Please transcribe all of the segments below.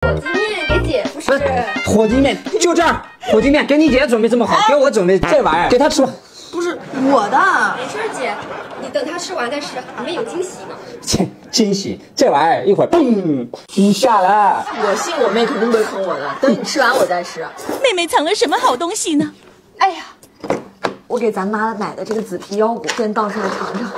鸡面给姐夫吃。 火鸡面就这儿，火鸡面给你姐准备这么好，给我准备这玩意儿，给她吃吧。 不是我的。 没事，姐，你等他吃完再吃，里面有惊喜呢。 切，惊喜，这玩意儿一会儿嘣一下了。 我信我妹肯定不会坑我的，等你吃完我再吃。 妹妹藏了什么好东西呢？ 哎呀，我给咱妈买的这个紫皮腰果，先倒出来尝尝。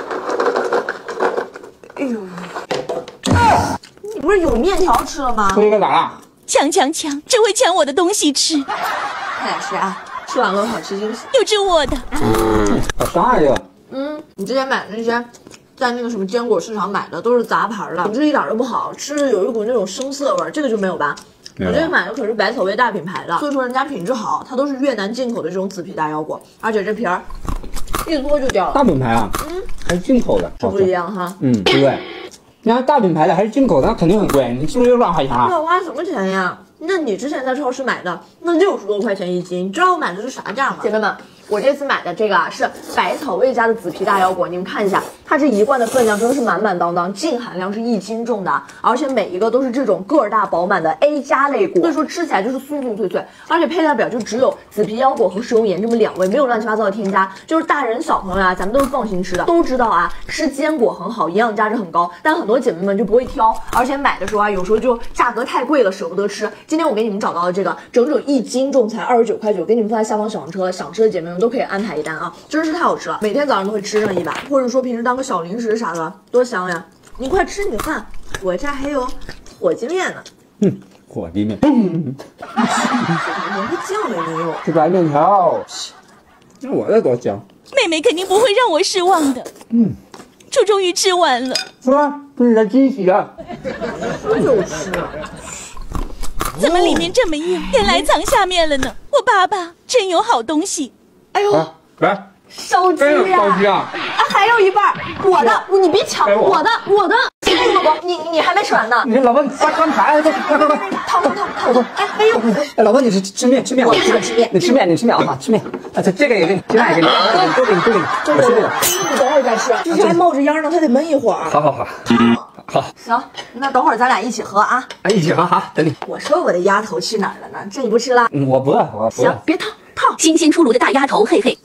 哎呦，你不是有面条吃了吗？ 吃一个咋了？ 抢，这会抢我的东西吃。 快点吃啊！吃完了好吃惊喜。 又吃我的。 好伤啊这个。 你之前买的那些，在那个什么坚果市场买的都是杂牌的，品质一点都不好，吃着有一股那种生涩味儿。这个就没有吧？我这个买的可是百草味大品牌的，所以说人家品质好，它都是越南进口的这种紫皮大腰果，而且这皮儿一脱就掉了。 大品牌啊，还是进口的， 这不一样哈。 对。你看大品牌的还是进口的，那肯定很贵，你是不是又乱花钱啊？ 要花什么钱呀？那你之前在超市买的那60多块钱一斤，你知道我买的是啥价吗？姐妹们，我这次买的这个啊是百草味家的紫皮大腰果，你们看一下，它这一罐的分量真的是满满当当，净含量是1斤重的，而且每一个都是这种个儿大饱满的 A 加类果，所以说吃起来就是酥酥脆脆，而且配料表就只有紫皮腰果和食用盐这么2味，没有乱七八糟的添加，就是大人小朋友啊，咱们都是放心吃的。都知道啊，吃坚果很好，营养价值很高，但很多姐妹们就不会挑，而且买的时候啊，有时候就价格太贵了，舍不得吃。今天我给你们找到的这个整整1斤重才29块9，给你们放在下方小黄车，想吃的姐妹们都可以安排一单啊，真是太好吃了，每天早上都会吃上一把，或者说平时当个小零食啥的，多香呀！你快吃你的饭，我这还有火鸡面呢。 火鸡面， 连个酱也没有。 这白面条，那我这多香。 妹妹肯定不会让我失望的。猪终于吃完了， 是吧？这是你的惊喜啊！ 就吃。 怎么里面这么硬，原来藏下面了呢？我爸爸真有好东西。 哎呦， 来， 烧鸡呀！ 烧鸡啊！ 还有一半，我的，你别抢，我的。哎，老公，你还没吃完呢。 你老婆，你刚才快！ 烫！哎呦， 老婆，你是吃面， 我想吃面， 你吃面啊，吃面。这个也给你，鸡蛋也给你，都给你。 这个你等会儿再吃，就是还冒着烟呢，它得焖一会儿。 好。 行，那等会儿咱俩一起喝啊。 一起喝，好，等你。 我说我的鸭头去哪儿了呢？这你不吃了？ 我不饿， 行，别烫。 新鲜出炉的大鸭头，嘿嘿。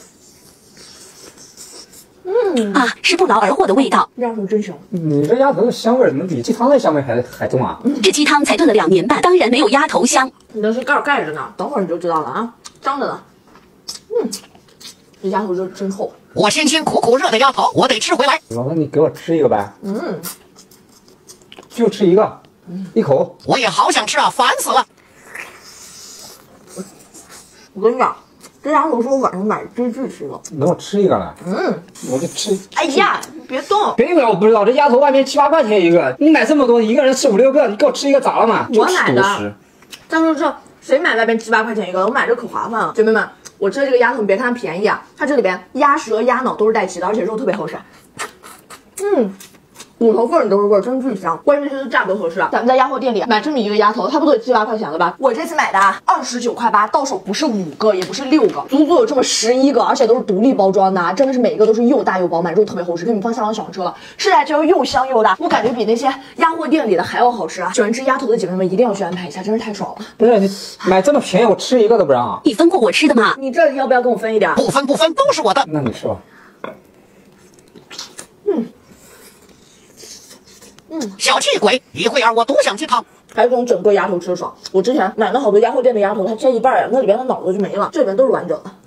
是不劳而获的味道。 鸭头真香。 你这鸭头的香味怎么比鸡汤的香味还重啊？ 这鸡汤才炖了2年半，当然没有鸭头香。 你的是盖儿盖着呢，等会儿你就知道了啊，张着呢。这鸭头肉真厚。 我辛辛苦苦热的鸭头，我得吃回来。 老婆，你给我吃一个呗。就吃一个，一口。 我也好想吃啊，烦死了。 我跟你讲，这鸭头是我晚上买追剧吃的。 你给我吃一个来。我就吃。 哎呀，别动！ 别以为我不知道，这鸭头外面7、8块钱一个，你买这么多，一个人吃5、6个，你给我吃一个咋了嘛？ 我买的。再说这谁买外边7、8块钱一个？我买这可划算了。姐妹们，我吃的这个鸭头，你别看它便宜啊，它这里边鸭舌、鸭脑都是带齐的，而且肉特别厚实。骨头个儿都是味儿，真巨香。关键是价格合适啊！咱们在鸭货店里买这么一个鸭头，它不都得7、8块钱了吧？我这次买的29块8，到手不是5个，也不是6个，足足有这么11个，而且都是独立包装的，真的是每一个都是又大又饱满，肉特别厚实，给你们放下方小黄车了。吃起来就又香又大，我感觉比那些鸭货店里的还要好吃啊！喜欢吃鸭头的姐妹们一定要去安排一下，真是太爽了。 不是你买这么便宜，我吃一个都不让啊？ 你分过我吃的吗？ 你这要不要跟我分一点？ 不分，都是我的。 那你吃吧。 小气鬼，一会儿我独享鸡汤。 还是从整个鸭头吃爽。我之前买了好多鸭货店的鸭头，它切一半呀，那里边的脑子就没了，这里边都是完整的。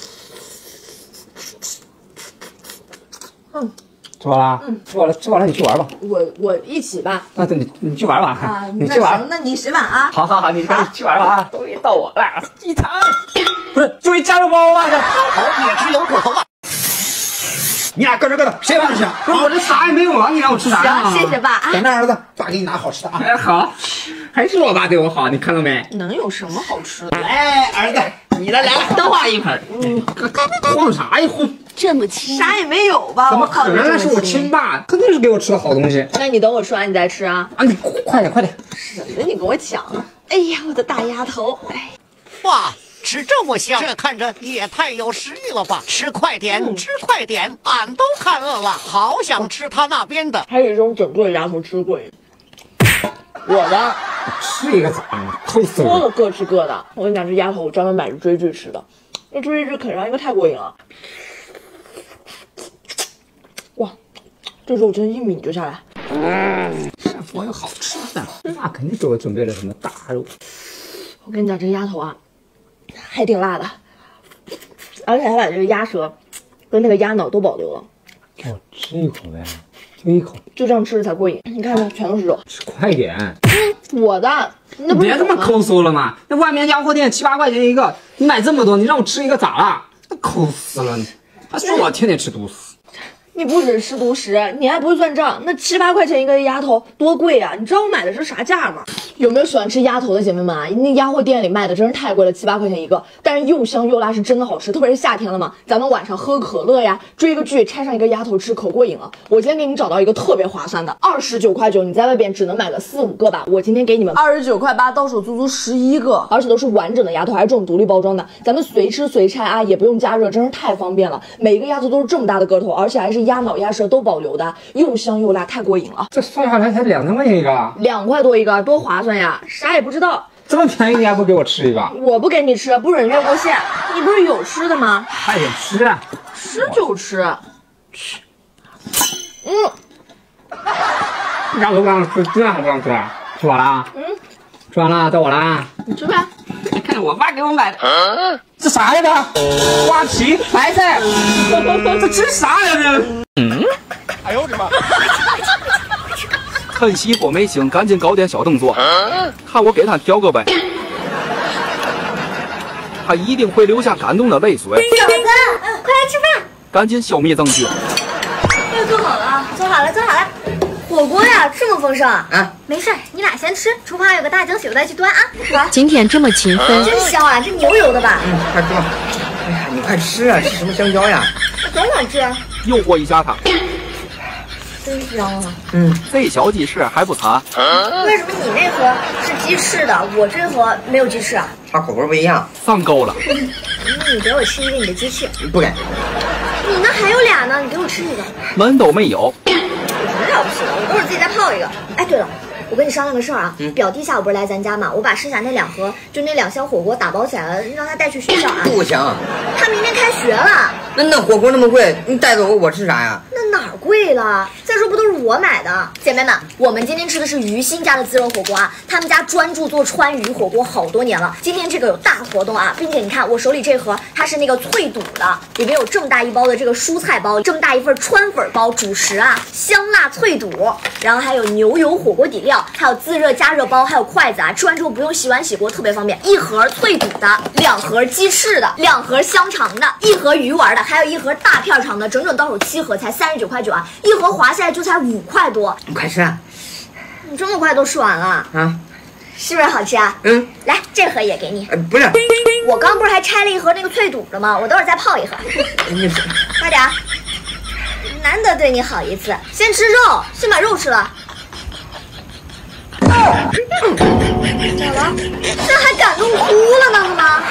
吃饱了？吃饱了你去玩吧。 我一起吧。 那你去玩吧。 啊， 你去玩。 那你洗碗啊。 好，你赶紧去玩吧啊！终于到我了，鸡汤。不是，终于加入包啊！ 头也只有骨头了。 你俩搁这，谁帮你吃？不是我这啥也没有啊，你让我吃啥呀？ 行，谢谢爸啊。 等着儿子，爸给你拿好吃的啊。哎，好，还是我爸对我好，你看到没？ 能有什么好吃的？ 来，儿子，你的来了，都画一盆。晃啥呀晃？ 这么轻？ 啥也没有吧？ 怎么可能？那是我亲爸，肯定是给我吃的好东西。 那你等我吃完你再吃啊。 啊，你快点。 省得你跟我抢。哎呀，我的大鸭头，哎。 哇！吃这么香，这看着也太有食欲了吧！吃快点，俺都看饿了，好想吃他那边的。 还有一种整个鸭头吃过瘾，我的。 吃一个咋了？抠死我！ 说了各吃各的。我跟你讲，这鸭头我专门买着追剧吃的，那追剧啃上一个太过瘾了。哇，这肉真一抿就下来。 师傅有好吃的，那肯定给我准备了什么大肉。 我跟你讲，这个鸭头啊，还挺辣的，而且还把这个鸭舌跟那个鸭脑都保留了。 给我吃一口呗，就一口， 就这样吃着才过瘾。你看看，全都是肉。 吃快点。 我的，那不是别这么抠搜了嘛！那外面鸭货店7、8块钱一个，你买这么多，你让我吃一个咋了？那抠死了你！还说我天天吃独食。 你不只吃独食，你还不会算账。那7、8块钱一个鸭头多贵啊！你知道我买的是啥价吗？有没有喜欢吃鸭头的姐妹们啊？那鸭货店里卖的真是太贵了，7、8块钱一个，但是又香又辣，是真的好吃。特别是夏天了嘛，咱们晚上喝可乐呀，追个剧，拆上一个鸭头吃，可过瘾了。我今天给你找到一个特别划算的，29块9，你在外边只能买个4、5个吧。我今天给你们29块8，到手足足11个，而且都是完整的鸭头，还是这种独立包装的，咱们随吃随拆啊，也不用加热，真是太方便了。每一个鸭头都是这么大的个头，而且还是鸭脑鸭舌都保留的，又香又辣，太过瘾了。 这算下来才2、3块钱一个 ，2块多一个，多划算呀！啥也不知道， 这么便宜你还不给我吃一个？ 我不给你吃，不准越过线。你不是有吃的吗？ 快点吃啊！ 吃就吃。吃。 鸭头不让吃，鸡蛋还不让吃，吃完了？吃完了，到我了。 你吃呗。 你看我爸给我买的，这啥呀？这瓜皮白菜，这吃啥呀？这？ 哎呦我的妈！ 趁熄火没醒，赶紧搞点小动作，看我给他调个呗，他一定会流下感动的泪水。 小子，快来吃饭！ 赶紧消灭证据。 饭做好了，做好了，做好了。火锅呀，这么丰盛啊！没事儿，你俩先吃，厨房有个大蒸洗，我再去端啊。好， 今天这么勤奋， 真香啊，这牛油的吧？ 快吃吧。哎呀，你快吃啊！吃什么香蕉呀？ 总想吃。 诱惑一下他。 真香啊！ 这小鸡翅还不惨。 为什么你那盒是鸡翅的，我这盒没有鸡翅啊？ 它口味不一样。 上钩了。 你给我吃一个你的鸡翅。 不给。 你那还有俩呢，你给我吃一个。 门都没有。 有什么了不起的？我都是自己再泡一个。哎，对了，我跟你商量个事儿啊。表弟下午不是来咱家嘛，我把剩下那2盒，就那2箱火锅打包起来了，让他带去学校啊。 不行， 他明天开学了。 那火锅那么贵，你带走我吃啥呀？ 那哪儿贵了？再说不都是我买的？姐妹们，我们今天吃的是于心家的自热火锅啊，他们家专注做川渝火锅好多年了。今天这个有大活动啊，并且你看我手里这盒，它是那个脆肚的，里面有这么大一包的这个蔬菜包，这么大一份川粉包，主食啊香辣脆肚，然后还有牛油火锅底料，还有自热加热包，还有筷子啊，吃完之后不用洗碗洗锅，特别方便。1盒脆肚的，2盒鸡翅的，2盒香肠的，1盒鱼丸的，还有1盒大片肠的，整整到手7盒才39块9啊，1盒划下来就才5块多。 你快吃啊！ 你这么快都吃完了啊？ 是不是好吃啊？来，这盒也给你。 不是， 我刚不是还拆了1盒那个脆肚的吗？我等会儿再泡1盒。快点，难得对你好一次，先吃肉，先把肉吃了。怎么了？这还感动哭了呢，是吗？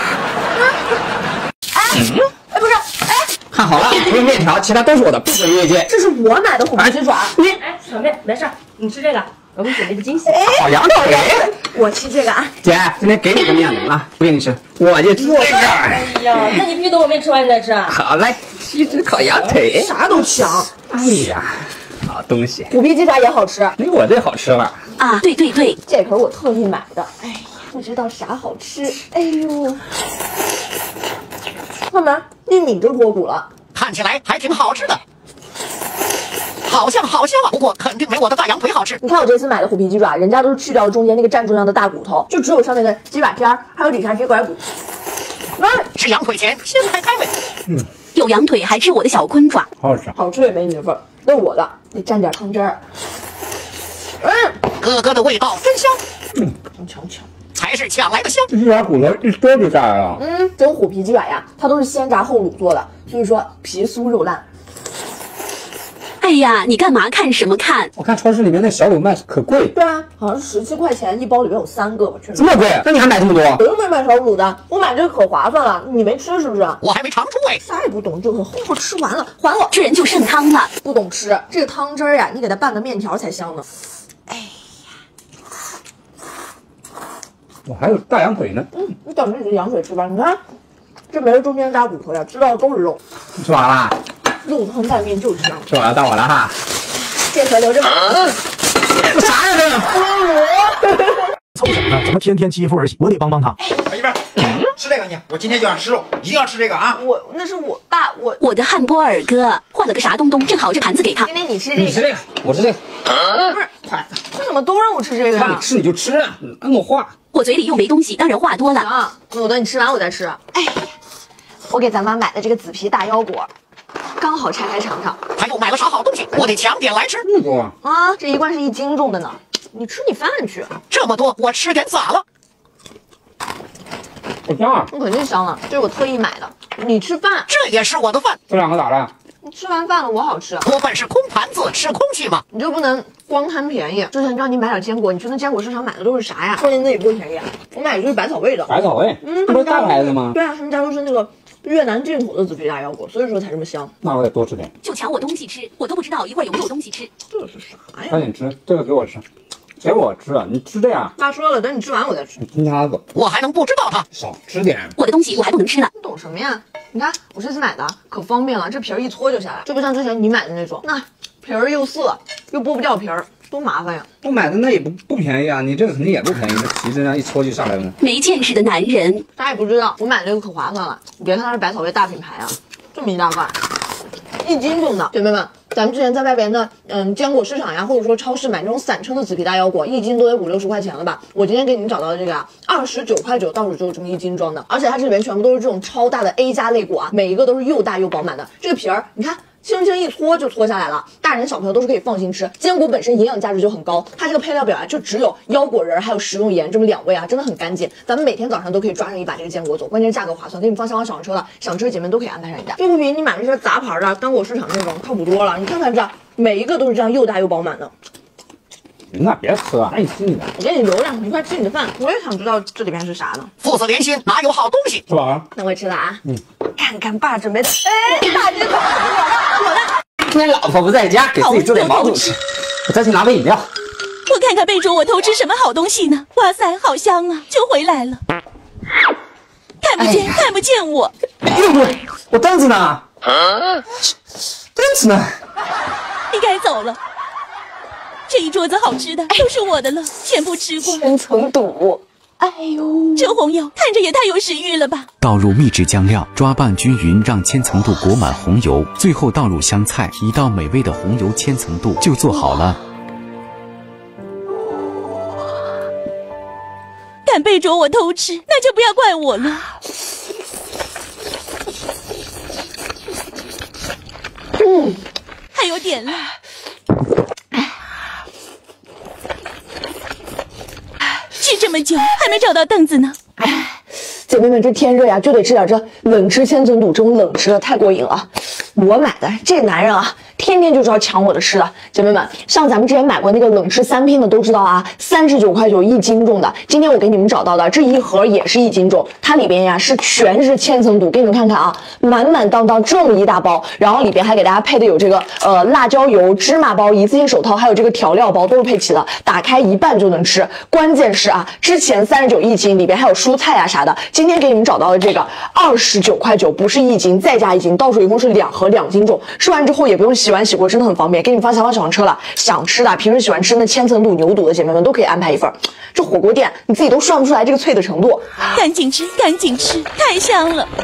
哎，不是，哎， 看好了，除了面条，其他都是我的，不准越界。 这是我买的虎皮鸡爪。 哎，小妹，没事，你吃这个，我给你准备的惊喜。 好羊腿， 我吃这个啊。 姐，今天给你个面子啊，不给你吃，我就坐这儿。 哎呀，那你必须等我面吃完你再吃啊。 好嘞，西直烤羊腿， 啥都抢。 哎呀，好东西， 虎皮鸡爪也好吃。 没我这好吃了。 啊，对对对， 这可是我特意买的。哎呀，不知道啥好吃。哎呦，看没，一抿就脱骨了。 看起来还挺好吃的，好像啊，不过肯定没我的大羊腿好吃。 你看我这次买的虎皮鸡爪，人家都是去掉了中间那个占重量的大骨头，就只有上面的鸡爪片儿，还有底下鸡拐骨。 吃羊腿前先开胃。 有羊腿还吃我的小坤爪， 好好吃， 好吃也没你的份儿，那我的得蘸点汤汁儿。 哥哥的味道真香， 你瞧瞧， 才是抢来的香。 这鸡爪骨头一多就下来了。 这种虎皮鸡爪呀，它都是先炸后卤做的，所以说皮酥肉烂。 哎呀，你干嘛看什么看？ 我看超市里面那小卤卖可贵， 对啊，好像是17块钱一包，里面有3个吧，确实。 这么贵？那你还买这么多？ 我又没买小卤的，我买这个可划算了。你没吃是不是？ 我还没尝出味， 啥也不懂就很后吃完了，还我。 这人就剩汤了。 不懂吃这个汤汁儿呀，你给它拌个面条才香呢。哎呀， 我还有大羊腿呢。 你等着你的羊腿吃吧。你看，这没有中间大骨头呀，吃到的都是肉。 你吃完了？ 肉汤拌面就是香。 吃完了，到我了哈。 这盒留着吧。 这啥呀这？ 凑什么呢？怎么天天欺负儿媳？我得帮帮他。 小媳妇儿，吃这个你，我今天就想吃肉，一定要吃这个啊！ 那是我爸， 我的汉波尔哥换了个啥东东，正好这盘子给他。 今天你吃这个， 你吃这个，我吃这个。 不是，为什么都让我吃这个呀？ 让你吃你就吃啊，你跟我画。 我嘴里又没东西，当然话多了。 啊，那我等你吃完我再吃。 哎，我给咱妈买的这个紫皮大腰果，刚好拆开尝尝。 他又买了啥好东西？我得抢点来吃。 那么多啊，这一罐是1斤重的呢。 你吃你饭去。 这么多，我吃点咋了？ 不香啊！ 那肯定香了，这是我特意买的。你吃饭， 这也是我的饭。 这两个咋了？ 你吃完饭了我好吃。 我本是空盘子，吃空气嘛。 你就不能光贪便宜。之前让你买点坚果，你去那坚果市场买的都是啥呀？关键那也不便宜，我买的就是百草味的。 百草味，这不是大牌子吗？ 对啊，他们家都是那个越南进口的紫皮大腰果，所以说才这么香。 那我得多吃点。 就抢我东西吃，我都不知道一会儿有没有东西吃。 这是啥呀？ 赶紧吃，这个给我吃。给我吃啊！你吃这样。 爸说了，等你吃完我再吃。 你听他的， 我还能不知道他？ 少吃点。 我的东西我还不能吃了。 你懂什么呀？你看我这次买的可方便了，这皮儿一搓就下来，就不像之前你买的那种，那皮儿又涩又剥不掉皮儿，多麻烦呀！ 我买的那也不便宜啊，你这个肯定也不便宜，这皮这样一搓就下来了。 没见识的男人， 大家也不知道，我买这个可划算了。你别看它是百草味大品牌啊，这么一大罐，1斤重的，姐妹们。咱们之前在外边的坚果市场呀，或者说超市买那种散称的紫皮大腰果，1斤都得50、60块钱了吧？我今天给你们找到的这个啊，29块9到手就有这么1斤装的，而且它这里面全部都是这种超大的 A 加类果啊，每一个都是又大又饱满的。这个皮儿，你看。轻轻一搓就搓下来了，大人小朋友都是可以放心吃。坚果本身营养价值就很高，它这个配料表啊，就只有腰果仁还有食用盐这么2味啊，真的很干净。咱们每天早上都可以抓上一把这个坚果走，关键是价格划算，给你们放香港小黄车了，想吃的姐妹都可以安排上一家。这不比你买那些杂牌的干果市场那种靠谱多了。你看看这，每一个都是这样又大又饱满的。 那别吃了，赶紧吃你的。 我给你留着，你快吃你的饭。我也想知道这里边是啥呢。 父子连心，哪有好东西？ 吃饱了？ 那我吃了啊。看看爸准备的，大金口，我的。 今天老婆不在家，给自己做点毛肚吃。我再去拿杯饮料。 我看看贝卓，我偷吃什么好东西呢？哇塞，好香啊！就回来了，看不见，看不见我。 我凳子呢？凳子呢？ 你该走了。这一桌子好吃的都是我的了，全部吃光。 千层肚。哎呦， 这红油看着也太有食欲了吧！ 倒入秘制酱料，抓拌均匀，让千层肚裹满红油，最后倒入香菜，一道美味的红油千层肚就做好了。 敢背着我偷吃，那就不要怪我了。还有点辣。吃这么久还没找到凳子呢。 姐妹们，这天热呀，就得吃点这冷吃千层肚，这种冷吃的太过瘾了。我买的这男人啊，天天就知道抢我的吃的。姐妹们，像咱们之前买过那个冷吃3拼的都知道啊，39块91斤重的。今天我给你们找到的这一盒也是1斤重，它里边呀是全是千层肚，给你们看看啊，满满当当这么一大包，然后里边还给大家配的有这个辣椒油、芝麻包、一次性手套，还有这个调料包都是配齐的，打开一半就能吃。关键是啊，之前391斤，里边还有蔬菜啊啥的，今天给你们找到的这个29块9，不是1斤，再加1斤，到手一共是2盒2斤重。吃完之后也不用洗碗洗锅，真的很方便。给你们放小黄车了，想吃的，平时喜欢吃那千层肚、牛肚的姐妹们都可以安排一份。这火锅店你自己都算不出来这个脆的程度。 赶紧吃，赶紧吃，太香了。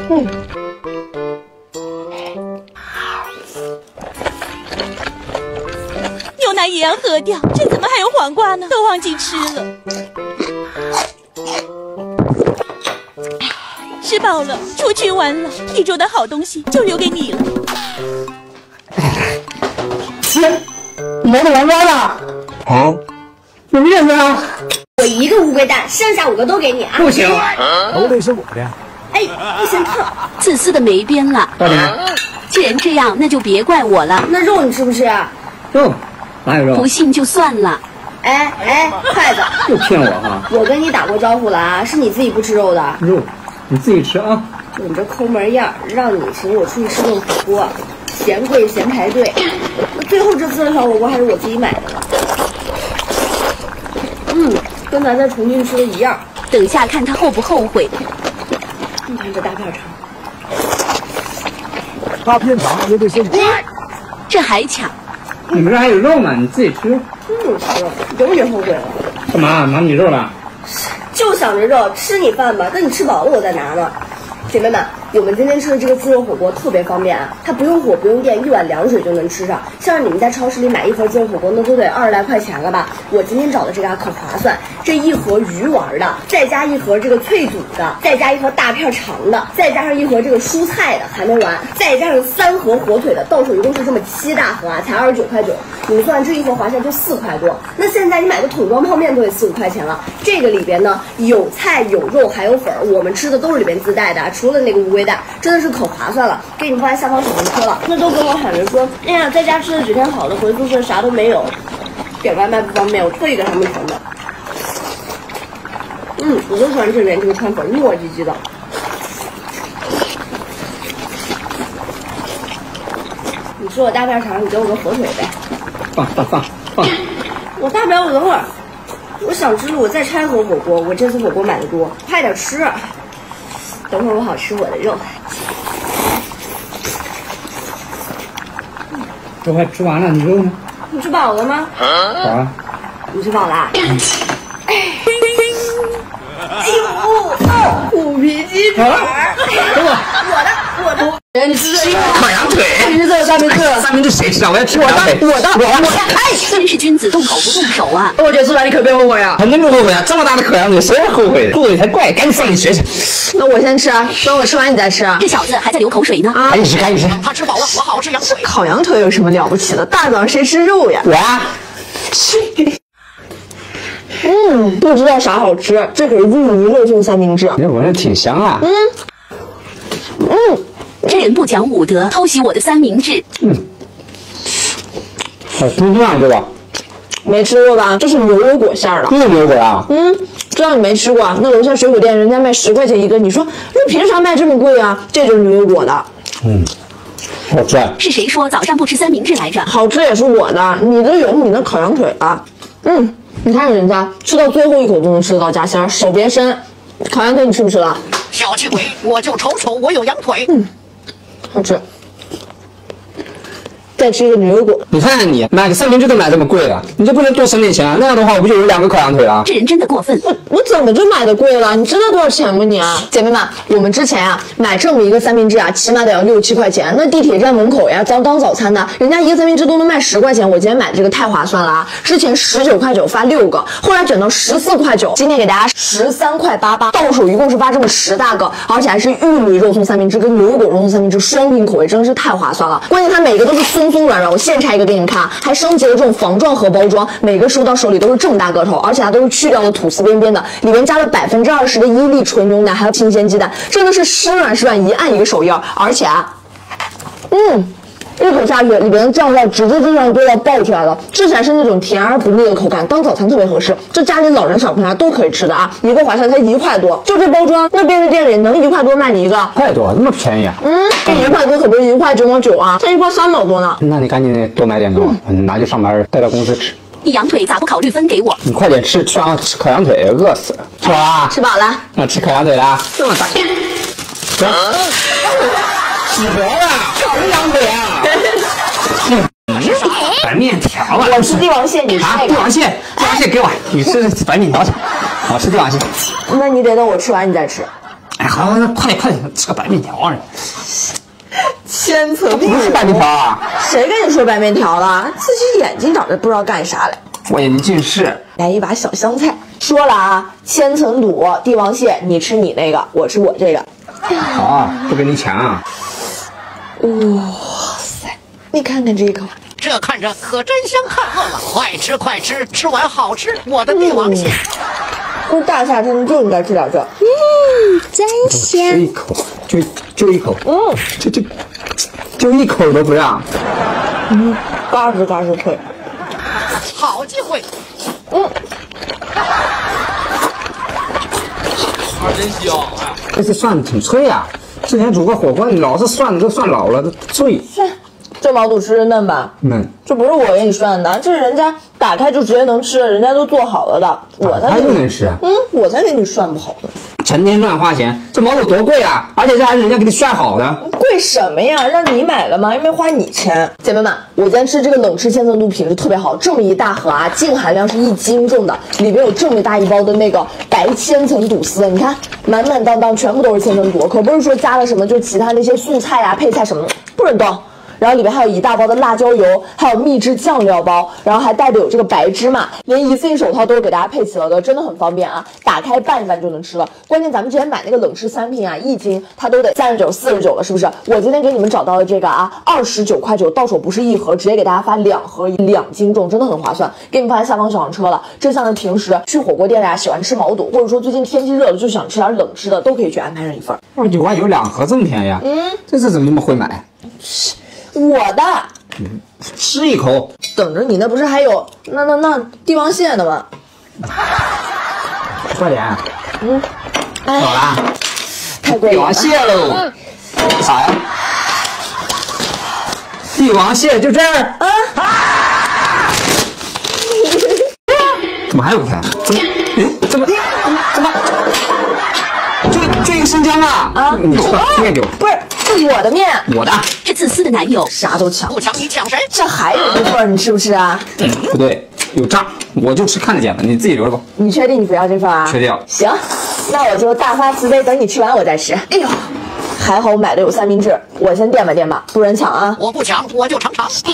牛奶也要喝掉，这怎么还有黄瓜呢？都忘记吃了。吃饱了，出去玩了，一桌的好东西就留给你了。 吃，你没个黄瓜呢？啊？什么意思啊？ 我一个乌龟蛋，剩下5个都给你啊！ 不行， 都得是我的。 哎，不行，烫！ 自私的没边了。 多少钱？ 既然这样，那就别怪我了。 那肉你吃不吃啊？ 肉？哪有肉？ 不信就算了。 哎，筷子！ 又骗我啊！ 我跟你打过招呼了啊，是你自己不吃肉的。 肉，你自己吃啊！ 就你这抠门样，让你请我出去吃顿火锅，嫌贵嫌排队。最后这次的小火锅还是我自己买的呢。跟咱在重庆吃的一样。 等下看他后不后悔。 你看这大片肠， 大片肠也得是你。 这还抢？ 你不是还有肉吗？你自己吃。 你终于后悔了。 干嘛？拿你肉了？ 就想着肉，吃你饭吧，等你吃饱了我再拿呢。姐妹们，我们今天吃的这个自热火锅特别方便啊，它不用火不用电，一碗凉水就能吃上。像是你们在超市里买一盒自热火锅，那都得20来块钱了吧？我今天找的这个可划算，这一盒鱼丸的，再加一盒这个脆肚的，再加一盒大片肠的，再加上一盒这个蔬菜的还没完，再加上3盒火腿的，到手一共是这么7大盒啊，才29块9。你们算这一盒划算就4块多。那现在你买个桶装泡面都得4、5块钱了。这个里边呢有菜有肉还有粉，我们吃的都是里边自带的，除了那个乌龟蛋，真的是可划算了，给你们放在下方小红车了。那都跟我喊着说，哎呀，在家吃了几天好的，回宿舍啥都没有，点外卖不方便，我特意给他们囤的。我就喜欢这边这个川粉，糯叽叽的。你吃我大片肠，你给我个火腿呗。 放。 我大不了我等会儿，我想吃了我再拆盒火锅，我这次火锅买的多，快点吃。等会儿我好吃我的肉。 都快吃完了，你肉呢？ 你吃饱了吗？ 好啊。 你吃饱啦？哎呦，虎皮鸡腿儿！我的。 哎，你吃这个烤羊腿， 你吃这个三明治， 三明治谁吃啊？我要吃烤羊腿。 我的， 哎，真是君子动口不动手啊！ 我觉得吃完你可别后悔啊！ 肯定不后悔啊！这么大的烤羊腿，谁会后悔？后悔才怪！赶紧上去学学。 那我先吃，等我吃完你再吃。 这小子还在流口水呢。 赶紧吃，赶紧吃。 他吃饱了，我好吃羊腿。 烤羊腿有什么了不起的？大早上谁吃肉呀？ 我啊。 不知道啥好吃，这可是玉米肉松三明治。 这闻着挺香啊。 这人不讲武德，偷袭我的三明治。 好吃啊，对吧？ 没吃过吧？这是牛油果馅儿的。 这是牛油果啊？ 知道你没吃过。那楼下水果店人家卖10块钱一根，你说凭啥卖这么贵啊？这就是牛油果的。 好吃。 是谁说早上不吃三明治来着？ 好吃也是我的，你的有你的烤羊腿啊。你看人家吃到最后一口都能吃得到夹心儿，手别伸。烤羊腿你吃不吃了？ 小气鬼，我就瞅我有羊腿。 好吃。再吃一个牛油果。 你看看你买个三明治都买这么贵了，你就不能多省点钱啊？那样的话我不就有2个烤羊腿了？ 这人真的过分。 我怎么就买的贵了？你知道多少钱吗你啊？姐妹们，我们之前啊买这么一个三明治啊，起码得要6、7块钱。那地铁站门口呀，当早餐的，人家一个三明治都能卖10块钱。我今天买的这个太划算了啊！之前19块9发6个，后来整到14块9，今天给大家13块88，到手一共是发这么10大个，而且还是玉米肉松三明治跟牛油果肉松三明治双拼口味，真的是太划算了。关键它每个都是松松软软，我现拆一个给你们看，还升级了这种防撞盒包装，每个收到手里都是这么大个头，而且它都是去掉了吐司边边的，里面加了20%的伊利纯牛奶，还有新鲜鸡蛋，真的是湿软一按一个手印，而且啊，一口下去，里边的酱料直接就像都要爆出来了，吃起来是那种甜而不腻的口感，当早餐特别合适，这家里老人小朋友都可以吃的啊！一个划算才1块多，就这包装，那便利店里能1块多卖你一个 1块多，这么便宜啊？ 这1块多可不是1块9毛9啊，这1块3毛多呢。 那你赶紧多买点给我，拿去上班带到公司吃。 你羊腿咋不考虑分给我？ 你快点吃完吃烤羊腿，饿死了。吃完了？ 吃饱了。 那吃烤羊腿了？这么大。几盒了？烤羊腿啊！白面条啊！ 我吃帝王蟹，你吃那个。 帝王蟹给我，你吃白面条去。我吃帝王蟹。 那你得等我吃完你再吃。 哎，好，那快点吃个白面条啊！ 千层不是白面条啊！ 谁跟你说白面条了？自己眼睛长得不知道干啥嘞。 我眼睛近视。 来一把小香菜。说了啊，千层肚、帝王蟹，你吃你那个，我吃我这个。 好啊，不跟你抢啊！ 哇塞，你看看这一口。 这看着可真香，看饿了，快吃快吃，吃完好吃我的帝王蟹。 大夏天就应该吃点这。 真香。 吃一口，就一口。就一口都不让。 嘎吱嘎吱脆。 好机会。 真香！ 这次蒜挺脆啊，之前煮过火锅，老是蒜都蒜老了，都脆。 这毛肚吃着嫩吧？ 嫩。 这不是我给你涮的，这是人家打开就直接能吃，人家都做好了的。我才就能吃。 我才给你涮不好的。 成天乱花钱，这毛肚多贵啊！而且这还是人家给你涮好的。 贵什么呀？让你买了吗？又没花你钱。姐妹们，我今天吃这个冷吃千层肚品质特别好，这么一大盒啊，净含量是1斤重的，里面有这么大一包的那个白千层肚丝，你看满满当当，全部都是千层肚，可不是说加了什么就其他那些素菜啊、配菜什么的，不准动。然后里面还有一大包的辣椒油，还有秘制酱料包，然后还带着有这个白芝麻，连一次性手套都是给大家配齐了的，真的很方便啊！打开拌一拌就能吃了。关键咱们之前买那个冷吃3瓶啊，1斤它都得39、49了，是不是？我今天给你们找到的这个啊，29块9，到手不是一盒，直接给大家发2盒，2斤重，真的很划算。给你们放在下方小黄车了。这像是平时去火锅店呀，喜欢吃毛肚，或者说最近天气热了就想吃点冷吃的，都可以去安排上一份。 29块9 2盒这么便宜啊？这次怎么这么会买？ 我的， 吃一口， 等着你，那不是还有那帝王蟹呢吗？ 快点，好啦， 太贵了， 帝王蟹喽，啥呀？帝王蟹就这儿啊？怎么还有钱？怎么？就一个生姜啊！啊，你吃吧，面给我。 不是。是我的面， 我的。 这自私的男友啥都抢， 不抢你抢谁？ 这还有一份，你吃不吃啊？ 不对，有渣，我就吃看得见的，你自己留着吧。 你确定你不要这份啊？ 确定。 行，那我就大发慈悲，等你吃完我再吃。哎呦，还好我买的有3明治，我先垫吧，不然抢啊！ 我不抢，我就尝尝。哎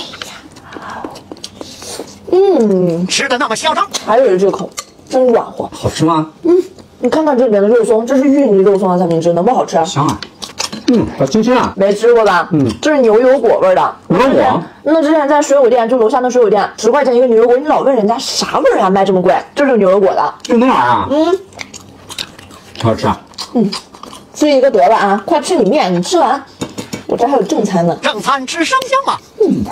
呀，吃的那么嚣张， 还有这口真软和， 好吃吗？ 你看看这里面的肉松，这是芋泥肉松的3明治，能不好吃？ 香啊！好清新啊！ 没吃过吧？这是牛油果味的。 牛油果？ 那之前在水果店，就楼下那水果店，10块钱一个牛油果，你老问人家啥味儿啊，卖这么贵？这就是牛油果的。 就那玩意儿啊？好吃啊！ 吃一个得了啊！快吃你面，你吃完，我这还有正餐呢。 正餐吃生姜嘛。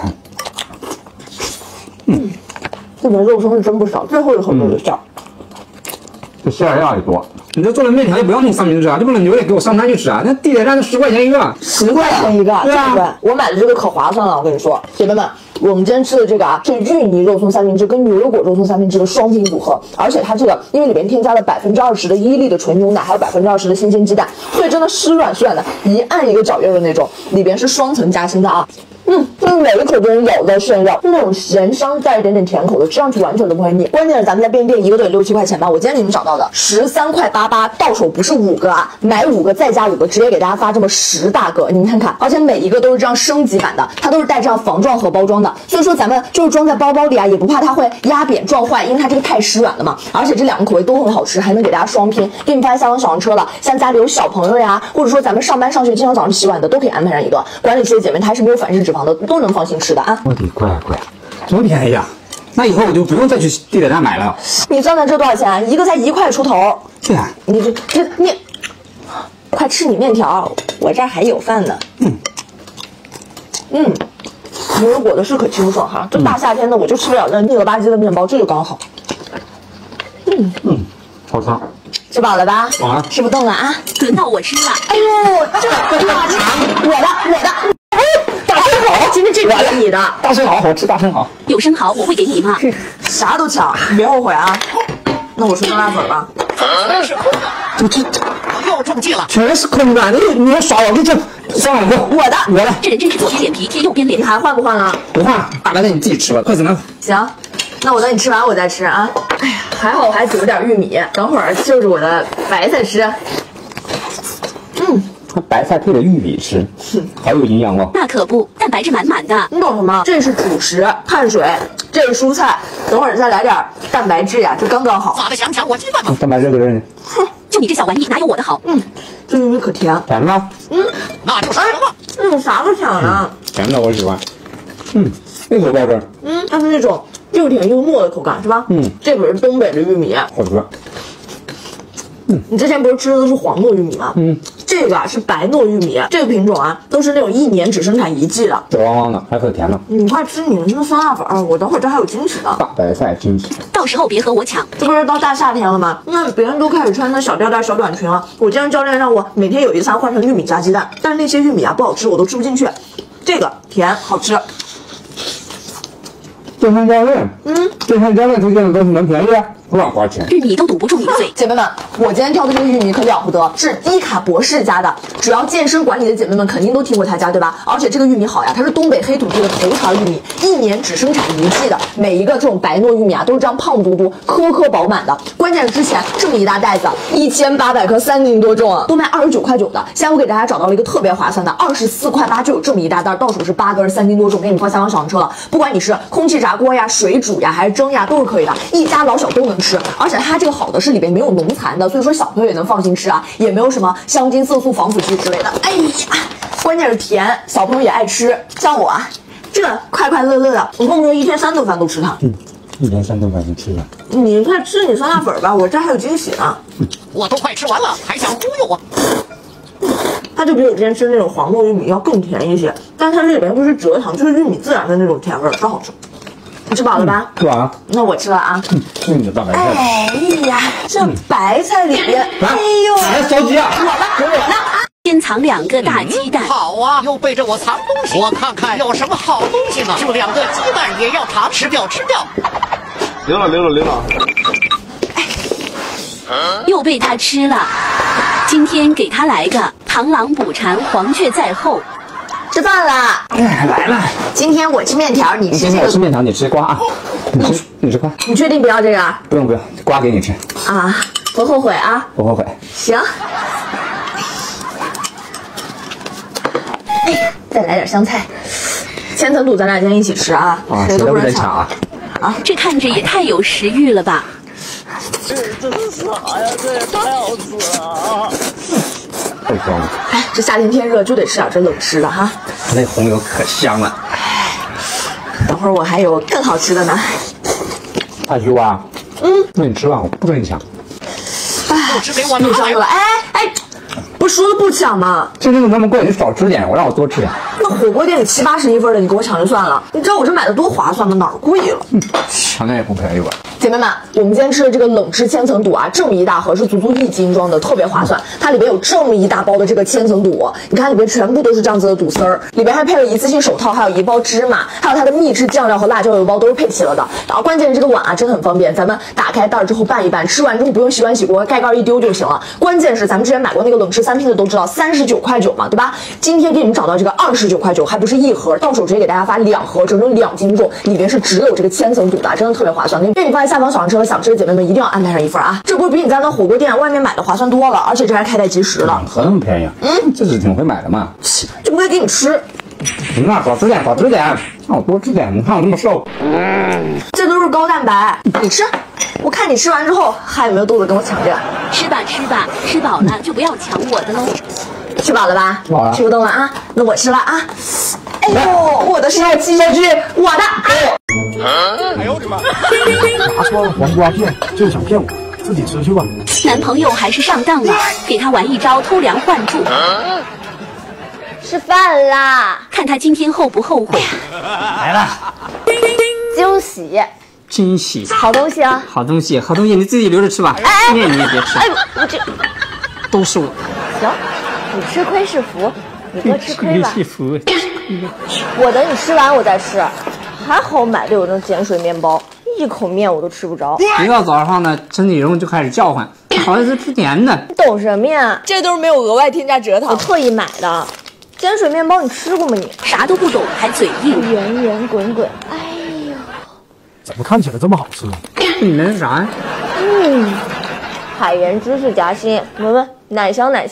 这边肉松是真不少，最后一口都有馅儿。 这馅儿料也多。你这做的面条也不要弄3明治啊，就不能牛得给我上餐去吃啊！那地铁站的10块钱一个 ，10块钱一个，对啊，我买的这个可划算了，我跟你说，姐妹们，我们今天吃的这个啊，是芋泥肉松3明治跟牛油果肉松3明治的双拼组合，而且它这个因为里面添加了20%的伊利的纯牛奶，还有20%的新鲜鸡蛋，所以真的湿软湿软的，一按一个脚印的那种，里边是双层夹心的啊。就是每一口都能咬到炫耀，那种咸香带一点点甜口的，吃上去完全都不会腻。关键是咱们在便利店一个都得6、7块钱吧，我今天给你们找到的13块88，到手不是5个啊，买5个再加5个，直接给大家发这么10大个，你们看看，而且每一个都是这样升级版的，它都是带这样防撞盒包装的，所以说咱们就是装在包包里啊，也不怕它会压扁撞坏，因为它这个太湿软了嘛。而且这2个口味都很好吃，还能给大家双拼，给你们发在下方小黄车了。像家里有小朋友呀，或者说咱们上班上学经常早上洗碗的，都可以安排上一个。管理期的姐妹它还是没有反式脂肪的，都能放心吃的啊。 我的乖乖，这么便宜啊！那以后我就不用再去地铁站买了。 你算算这多少钱？一个才1块出头。 对啊， 你这面，快吃你面条，我这儿还有饭呢。牛油果的是可清爽哈，这大夏天的我就吃不了那腻了吧唧的面包，这就刚好。 好香。 吃饱了吧？ 饱了。 吃不动了啊？ 轮到我吃了。 哎呦，这腊肠，我的。大生蚝，今天这个是你的。 大生蚝好吃，大生蚝。 有生蚝我会给你吗？ 啥都抢，你别后悔啊。那我吃酸辣粉吧。 这又中计了， 全是空的，你要耍我，这算了， 我的。 这人真是左边脸皮贴右边脸。 你还换不换了？ 不换，大白菜你自己吃吧，快走。 行，那我等你吃完我再吃啊。哎呀，还好我还煮了点玉米，等会儿就着我的白菜吃。 白菜配着玉米吃，好有营养哦。 那可不，蛋白质满满的。 你懂什么？这是主食，碳水，这是蔬菜，等会儿再来点蛋白质呀，这刚刚好。 咋的？想抢我鸡蛋吗？ 蛋白质搁这呢。 就你这小玩意，哪有我的好？ 这玉米可甜。 甜吗？ 那就是什么？ 啥都抢了。 甜的我喜欢。那口爆汁。 它是那种又甜又糯的口感，是吧？这可是东北的玉米， 好吃。 你之前不是吃的都是黄糯玉米吗？这个是白糯玉米，这个品种啊，都是那种1年只生产1季的， 紫汪汪的，还可甜的。 你快吃你的那个酸辣粉，我等会儿这还有惊喜呢。 大白菜惊喜， 到时候别和我抢。 这不是到大夏天了吗？那别人都开始穿那小吊带、小短裙了，我健身教练让我每天有一餐换成玉米加鸡蛋，但是那些玉米啊不好吃，我都吃不进去。 这个甜好吃。 正餐价位，正餐价位推荐的东西能便宜，不让花钱。 玉米都堵不住你的嘴。 姐妹们，我今天挑的这个玉米可了不得，是伊卡博士家的。只要健身管理的姐妹们肯定都听过他家，对吧？而且这个玉米好呀，它是东北黑土地的头茬玉米，1年只生产1季的。每一个这种白糯玉米啊，都是这样胖嘟嘟、颗颗饱满的。关键是之前这么一大袋子，1800克，3斤多重啊，都卖29.9块的。现在我给大家找到了一个特别划算的，24.8块就有这么一大袋，到手是8根，3斤多重，给你放下方小黄车了。不管你是空气炸锅呀、水煮呀，还是蒸呀，都是可以的，一家老小都能吃。而且它这个好的是里边没有农残的，所以说小朋友也能放心吃啊，也没有什么香精、色素、防腐剂之类的。哎呀，关键是甜，小朋友也爱吃。像我啊，这快快乐乐的，我恨不得1天3顿饭都吃它。 1天3顿饭就吃了。 你快吃你酸辣粉吧，我这还有惊喜呢。 我都快吃完了，还想忽悠我？ 它就比我之前吃的那种黄糯玉米要更甜一些，但它这里边不是蔗糖，就是玉米自然的那种甜味儿，超好吃。你吃饱了吧？ 吃完了。 那我吃了啊。 吃你的大白菜。 哎呀，这白菜里边，哎呦， 还着急啊！ 我吧，那。 先藏2个大鸡蛋。 好啊，又背着我藏东西，我看看有什么好东西呢？就2个鸡蛋也要尝，吃掉。 灵了。 又被他吃了。今天给他来个螳螂捕蝉，黄雀在后。 吃饭了， 来了。 今天我吃面条，你吃这个。 我吃面条，你吃瓜啊。你吃瓜。 你确定不要这个啊？ 不用，瓜给你吃。 啊，不后悔啊？ 不后悔。 行。哎呀，再来点香菜。千层肚咱俩今天一起吃啊，谁都不能抢啊！ 啊，这看着也太有食欲了吧！ 这是啥呀？这也太好吃了！ 太香了！ 哎，这夏天天热就得吃点这冷吃的哈。 那红油可香了。 等会儿我还有更好吃的呢。 大叔啊，那你吃吧，我不准你抢。 不吃给我拿来了！哎，不说了不抢吗？ 这个那么贵，你少吃点，我让我多吃点。 那火锅店里70、80一份的，你给我抢就算了。你知道我这买的多划算吗？哪儿贵了？ 抢那也不便宜吧？ 姐妹们，我们今天吃的这个冷吃千层肚啊，这么一大盒是足足1斤装的，特别划算。它里边有这么一大包的这个千层肚，你看里边全部都是这样子的肚丝儿，里边还配了一次性手套，还有1包芝麻，还有它的秘制酱料和辣椒油包都是配齐了的。然后关键是这个碗啊，真的很方便，咱们打开袋之后拌一拌，吃完之后不用洗碗洗锅，盖盖一丢就行了。关键是咱们之前买过那个冷吃3拼的都知道39.9块嘛，对吧？今天给你们找到这个29.9块，还不是一盒，到手直接给大家发2盒，整整2斤重，里边是只有这个千层肚的，真的特别划算。给你放在下方小黄车，想吃的姐妹们一定要安排上一份啊！这不是比你在那火锅店外面买的划算多了，而且这还开袋即食的 ，2盒那么便宜，这是挺会买的嘛。 就不该给你吃。 那少吃点，让我多吃点。你看我这么瘦， 这都是高蛋白，你吃。我看你吃完之后还有没有肚子跟我抢这个？ 吃吧，吃饱了就不要抢我的喽。 吃饱了吧？ 吃饱了。 吃不动了啊？那我吃了啊！哎呦，我的是鸡汁，我的。 哎呦我的妈！ 拿出黄瓜片就想骗我，自己吃去吧。 男朋友还是上当了，给他玩一招偷梁换柱。 吃饭啦！ 看他今天后不后悔。 来了， 惊喜， 好东西啊！好东西，你自己留着吃吧。面你也别吃。 我这都是我。 行，你吃亏是福，你多吃亏吧。 是福。 我等你吃完我再吃。还好买的有那碱水面包，一口面我都吃不着。 一到早上呢，身体中就开始叫唤，好像是吃甜的。 你懂什么呀？ 这都是没有额外添加蔗糖， 我特意买的。碱水面包你吃过吗你？ 啥都不懂还嘴硬。 圆圆滚滚，哎呦， 怎么看起来这么好吃？ 你们是啥呀？ 海盐芝士夹心，闻闻，奶香的。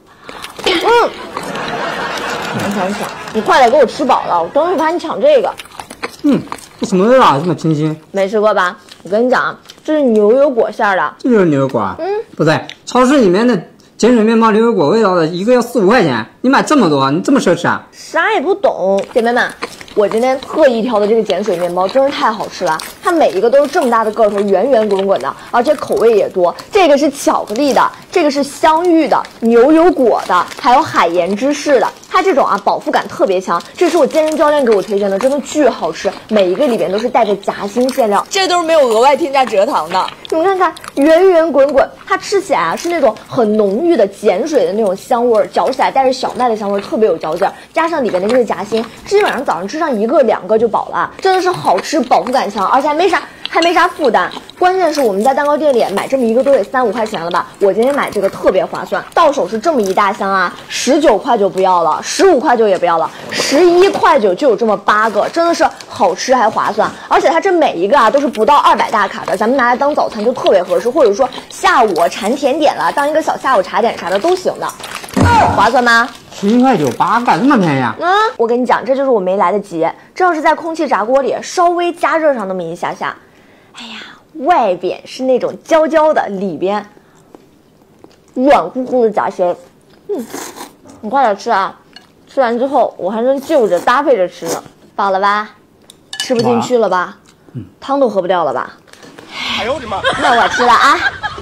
想，你快点给我吃饱了，我等会怕你抢这个。 这什么味道这么清新？ 没吃过吧？我跟你讲，这是牛油果馅的。 这就是牛油果。不对，超市里面的碱水面包牛油果味道的一个要4、5块钱，你买这么多，你这么奢侈啊？ 啥也不懂，姐妹们， 我今天特意挑的这个碱水面包真是太好吃了，它每一个都是这么大的个头，圆圆滚滚的，而且口味也多。这个是巧克力的，这个是香芋的，牛油果的，还有海盐芝士的。它这种啊饱腹感特别强，这是我健身教练给我推荐的，真的巨好吃。每一个里边都是带着夹心馅料，这都是没有额外添加蔗糖的。你们看看，圆圆滚滚，它吃起来啊是那种很浓郁的碱水的那种香味儿，嚼起来带着小麦的香味儿，特别有嚼劲儿。加上里边的这个夹心，基本上早上吃上1个2个就饱了，真的是好吃，饱腹感强，而且还没啥负担。关键是我们在蛋糕店里买这么一个都得3、5块钱了吧？我今天买这个特别划算，到手是这么一大箱啊，19块9不要了，15块9也不要了，11块9就有这么8个，真的是好吃还划算。而且它这每一个啊都是不到200大卡的，咱们拿来当早餐就特别合适，或者说下午馋甜点了，当一个小下午茶点啥的都行的。划算吗 ？11块9 8个，这么便宜啊？ 我跟你讲，这就是我没来得及。这要是在空气炸锅里稍微加热上那么一下下，哎呀，外边是那种焦焦的，里边软乎乎的夹心。你快点吃啊！吃完之后我还能就着搭配着吃呢。饱了吧？吃不进去了吧？汤都喝不掉了吧？ 哎呦我的妈！ 那我吃了啊！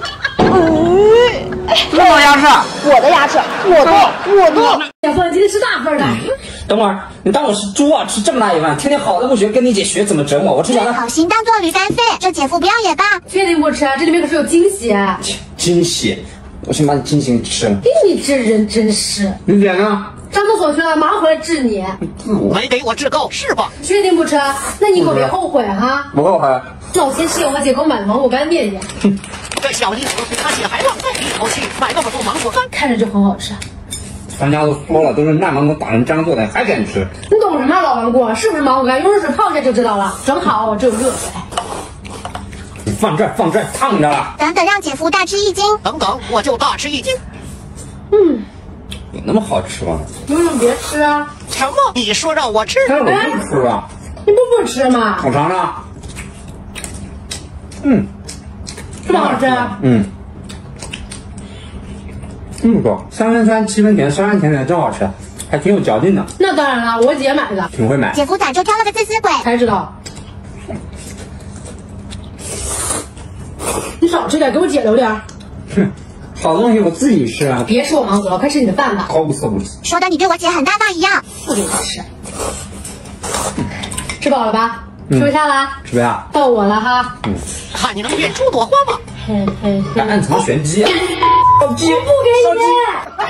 那我牙齿， 我的牙齿，我多。 小凤今天吃大份的。 等会儿，你当我是猪啊？吃这么大一份，天天好的不学，跟你姐学怎么整我？我吃小的。 好心当做旅3费，这姐夫不要也罢。 确定不吃？这里面可是有惊喜。 惊喜？我先把你惊喜给吃了。 你这人真是。 你姐呢？ 上厕所去了，马上回来治你。 没给我治够是吧？ 确定不吃？那你可别后悔哈。 不后悔。 老天是我姐给我买的芒果干面面。 这小妮子，他姐还浪费一口气买那么多芒果干， 看着就很好吃。 专家都说了，都是烂芒果打成浆做的，还敢吃？ 你懂什么老顽固？是不是芒果干？用热水泡一下就知道了。正好我这有热水。 你放这儿，烫着了。 等等，让姐夫大吃一惊。 等等，我就大吃一惊。 有那么好吃吗？ 别吃啊！ 什么？你说让我吃？ 但是我不吃啊。 你不吃吗？ 我尝尝。 这么好吃？ 不错，3分酸7分甜，酸酸甜甜真好吃，还挺有嚼劲的。 那当然了，我姐买的。 挺会买。 姐夫咋就挑了个自私鬼？ 才知道。你少吃点，给我姐留点。 好东西我自己吃啊。 别说我忙死了，快吃你的饭吧。 抠不死不吃。 说的你对我姐很大方一样。 不给你吃。吃饱了吧？吃不下了？ 吃不下。 到我了哈。 看你能变出朵花吗？ 敢暗藏玄机啊！ 我不给你。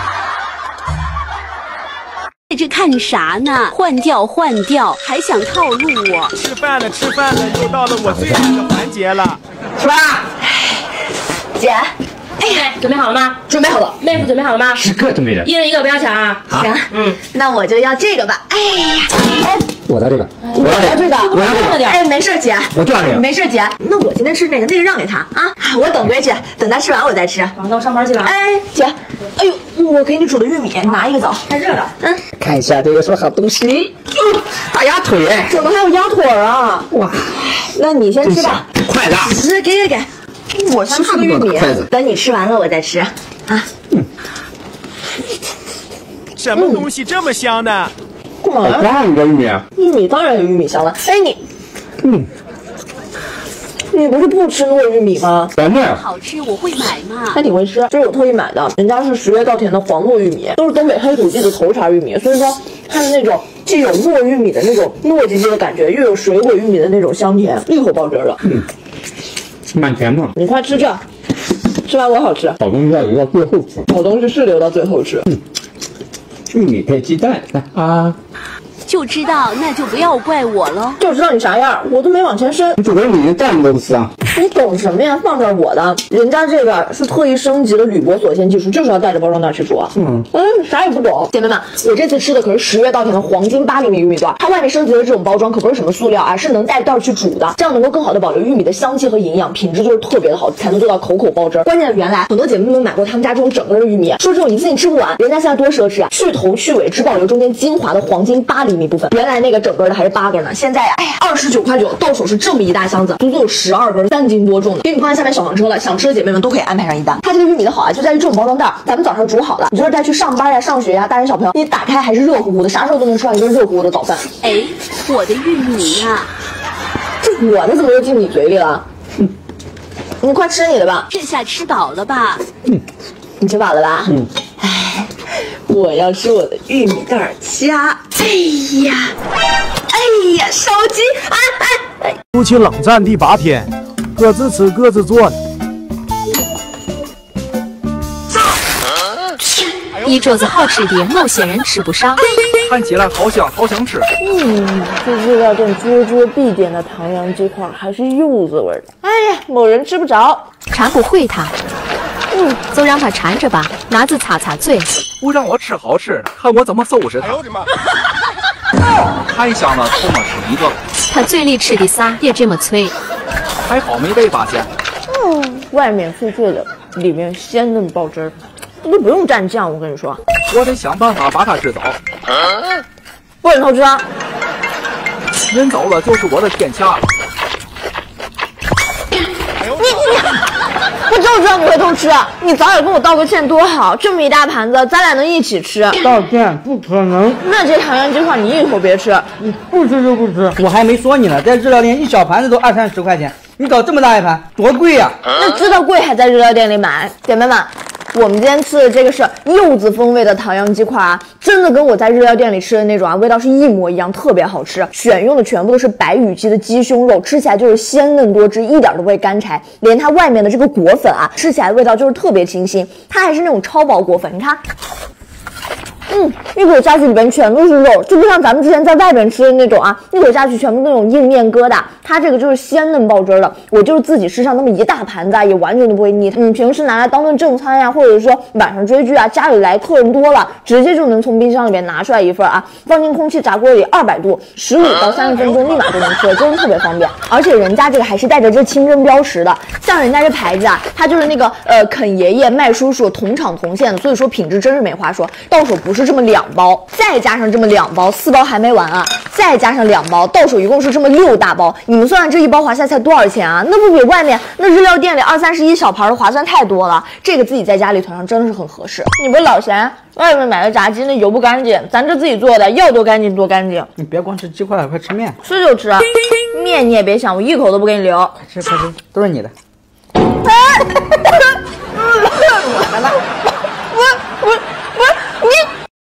在这看啥呢？换掉，还想套路我？ 吃饭了，又到了我最爱的环节了。 吃饭。 姐。 准备好了吗？ 准备好了。 妹夫准备好了吗 ？10个准备着。 一人一个，不要抢啊！ 行，那我就要这个吧。 我要这个， 我要这个， 我要这个。 哎，没事姐， 我就要这个。 没事姐，那我今天吃那个让给他啊。我等规矩，等他吃完我再吃。 那我上班去了。 哎，姐，哎呦，我给你煮的玉米，你拿一个走。太热了。 看一下这个是好东西。大鸭腿。 怎么还有鸭腿啊？哇，那你先吃吧。 筷子。 给。我先吃个玉米，等你吃完了我再吃啊。 什么东西这么香呢？ 干嘛呀？ 当然有玉米。 玉米当然有玉米香了。哎你不是不吃糯玉米吗？ 好吃我会买嘛。 还挺会吃，这是我特意买的，人家是10月稻田的黄糯玉米，都是东北黑土地的头茬玉米，所以说它是那种既有糯玉米的那种糯叽叽的感觉，又有水果玉米的那种香甜，一口爆汁的。 蛮甜的。 你快吃这，吃完我好吃。 好东西要留到最后吃。 好东西是留到最后吃。 玉米配鸡蛋，来啊！ 就知道，那就不要怪我了。 就知道你啥样，我都没往前伸。 你煮个米蛋都不吃啊？ 你懂什么呀？放这我的，人家这个是特意升级的铝箔锁线技术，就是要带着包装袋去煮。啥也不懂。姐妹们，我这次吃的可是10月稻田的黄金8厘米玉米段，它外面升级的这种包装可不是什么塑料啊，是能带袋去煮的，这样能够更好的保留玉米的香气和营养，品质就是特别的好，才能做到口口爆汁。关键原来很多姐妹们买过他们家这种整个的玉米，说这种一次性吃不完，人家现在多奢侈啊，去头去尾，只保留中间精华的黄金8厘米部分。原来那个整个的还是8根呢，现在呀，29块9到手是这么一大箱子，足足有12根，3 3斤多重的，给你放在下面小黄车了。想吃的姐妹们都可以安排上一单。它这个玉米的好啊，就在于这种包装袋，咱们早上煮好了，你就是带去上班呀、上学呀，大人小朋友，你打开还是热乎乎的，啥时候都能吃到一顿热乎乎的早饭。 哎，我的玉米呀、 这我的怎么又进你嘴里了？你快吃你的吧。 这下吃饱了吧？ 你吃饱了吧？哎，我要吃我的玉米袋虾。哎呀，烧鸡！ 夫妻冷战第8天，各自吃各自做呢。 一桌子好吃的，貌显然吃不上。 看起来好香，好想吃。 这日料店桌必点的唐扬鸡块还是柚子味的。哎呀，某人吃不着， 馋不会他。就让他馋着吧，拿子擦擦嘴。 不让我吃好吃的，看我怎么收拾他。哎呦我的妈！太香了，唾沫是一个。 他嘴里吃的啥也这么脆， 还好没被发现。 外面脆脆的，里面鲜嫩爆汁儿，这都不用蘸酱，我跟你说。 我得想办法把它支走。 不准偷吃啊！ 人走了就是我的天下。 我就知道你会偷吃，你早点跟我道个歉多好，这么一大盘子，咱俩能一起吃。 道歉不可能。 那这唐扬鸡块你一口别吃， 你不吃就不吃。我还没说你呢，在日料店一小盘子都20-30块钱，你搞这么大一盘，多贵呀！ 那知道贵还在日料店里买。姐妹们，我们今天吃的这个是柚子风味的唐扬鸡块啊，真的跟我在日料店里吃的那种啊味道是一模一样，特别好吃。选用的全部都是白羽鸡的鸡胸肉，吃起来就是鲜嫩多汁，一点都不会干柴。连它外面的这个果粉啊，吃起来味道就是特别清新，它还是那种超薄果粉，你看。一口下去里边全都是肉，就不像咱们之前在外边吃的那种啊，一口下去全部那种硬面疙瘩。它这个就是鲜嫩爆汁的，我就是自己吃上那么一大盘子啊，也完全都不会腻。平时拿来当顿正餐呀，或者说晚上追剧啊，家里来客人多了，直接就能从冰箱里面拿出来一份啊，放进空气炸锅里200度，15到30分钟立马就能吃，真的特别方便。而且人家这个还是带着这清真标识的，像人家这牌子啊，它就是那个肯爷爷麦叔叔同厂同线的，所以说品质真是没话说。到手不是这么2包，再加上这么2包，4包还没完啊！再加上2包，到手一共是这么6大包。你们算算这一包华夏菜多少钱啊？那不比外面那日料店里20-30小盘的划算太多了。这个自己在家里团上真的是很合适。你不是老嫌外面买的炸鸡那油不干净，咱这自己做的要多干净多干净。 你别光吃鸡块了，快吃面。 吃就吃，面你也别想，我一口都不给你留。 快吃快吃，都是你的。 来吧，我